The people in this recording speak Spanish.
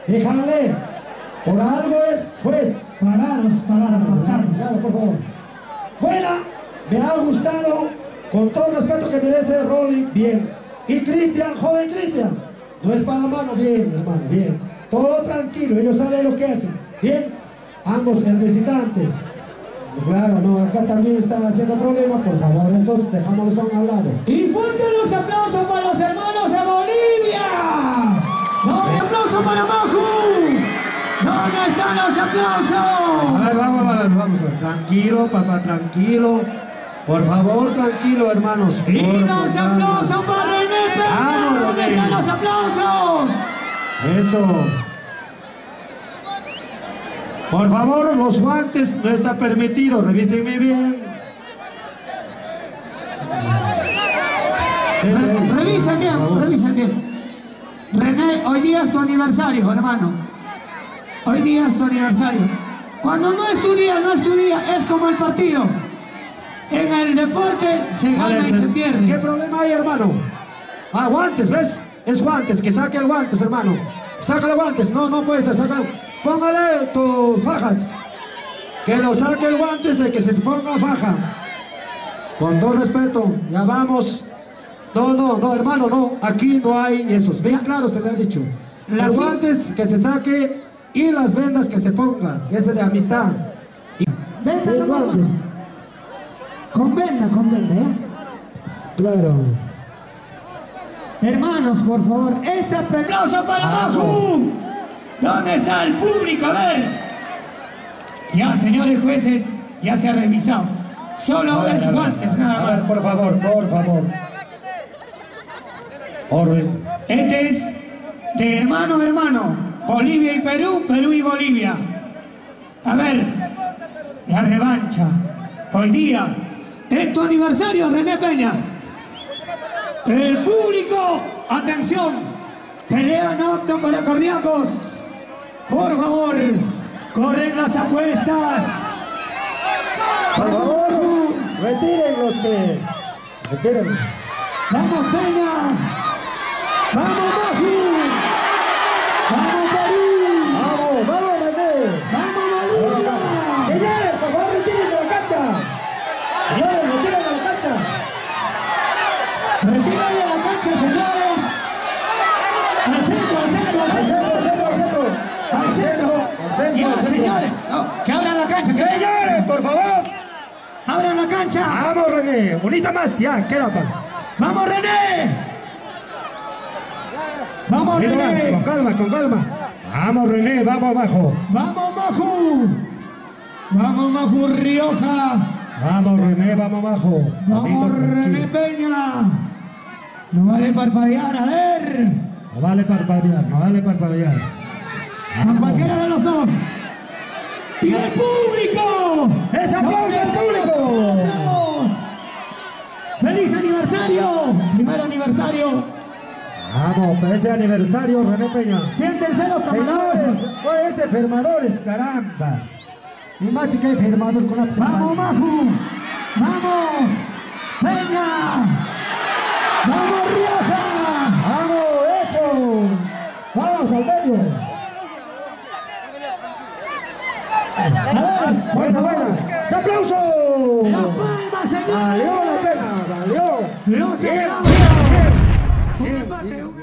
Déjale. Por algo es juez. Parados, apartarnos. Claro, por favor. Buena, me ha gustado, con todo el respeto que merece Rolly, bien. Y Cristian, joven Cristian, no es para la mano, bien, hermano, bien. Todo tranquilo, ellos saben lo que hacen, bien. Ambos, el visitante. Claro, no, acá también está haciendo problemas, por favor, esos dejámoslos a un lado. Y fuerte los aplausos para los hermanos de Bolivia. ¡No, un aplauso para Maju! ¿Dónde están los aplausos? A ver, vamos, tranquilo, papá, tranquilo. Por favor, tranquilo, hermanos. Y los aplausos para René Peña. Vamos, ¿Dónde René. están los aplausos? Eso. Por favor, los guantes no está permitido, revísenme bien. Revisen bien, revisen bien. René, hoy día es tu aniversario, hermano. Hoy día es tu aniversario. Cuando no es tu día, es como el partido. En el deporte se gana y se pierde. ¿Qué problema hay, hermano? Ah, guantes, ¿ves? Es guantes, que saque el guantes, hermano. Sácale guantes, no puede ser, sácale. Póngale tus fajas. Que lo saque el guantes y que se ponga faja. Con todo respeto, ya vamos. No, hermano, no. Aquí no hay esos. Bien claro se le ha dicho. Los guantes que se saque y las vendas que se pongan. Ese de a mitad. Venga, Sí, guantes. Con venda, ¿eh? Claro. Hermanos, por favor, este aplauso para Maju. ¿Dónde está el público? A ver. Ya, señores jueces, ya se ha revisado. Solo es guantes, nada más. Por favor. Orden. Este es de hermano a hermano. Bolivia y Perú, Perú y Bolivia. A ver, la revancha. Hoy día, es tu aniversario, René Peña. El público, atención, pelea no apto para cardíacos. Por favor, corren las apuestas. Por favor, retiren los que... Retiren. ¡Vamos, Peña! ¡Vamos, Maju! ¡Vamos, Perú! ¡Vamos, René! ¡Vamos, Bolivia! Señores, por favor, retiren de la cancha. Señores, retiren de la cancha. ¡Retiren de la cancha, señores! ¡Al centro! Ya, señores, no, que abran la cancha. Señores, por favor. ¡Abran la cancha! Vamos, René. Bonita más, ya, queda pa. ¡Vamos, René! ¡Vamos, Mira más, René! con calma. Vamos, René, vamos abajo. ¡Vamos, Maju! ¡Vamos, Maju Rioja! Vamos, René, vamos abajo. ¡Vamos, René Peña! No vale parpadear, a ver. No vale parpadear. A cualquiera de los dos. ¡Y el público! ¡Ese aplauso al público! ¡Aplausos! ¡Feliz aniversario! ¡Primer aniversario! Vamos, para ese aniversario, René Peña. Siéntense los camarones. Pues enfermadores, caramba. Y más que enfermador con la ¡Vamos, Maju! ¡Vamos! ¡Peña! ¡Vamos, Rioja! ¡Vamos, eso! ¡Vamos al medio! Buena. ¡Se aplauso! ¡La palma, señores! ¡Valió la pena! ¡Valió! ¡Los Bien, aplausos! bien. Un empate,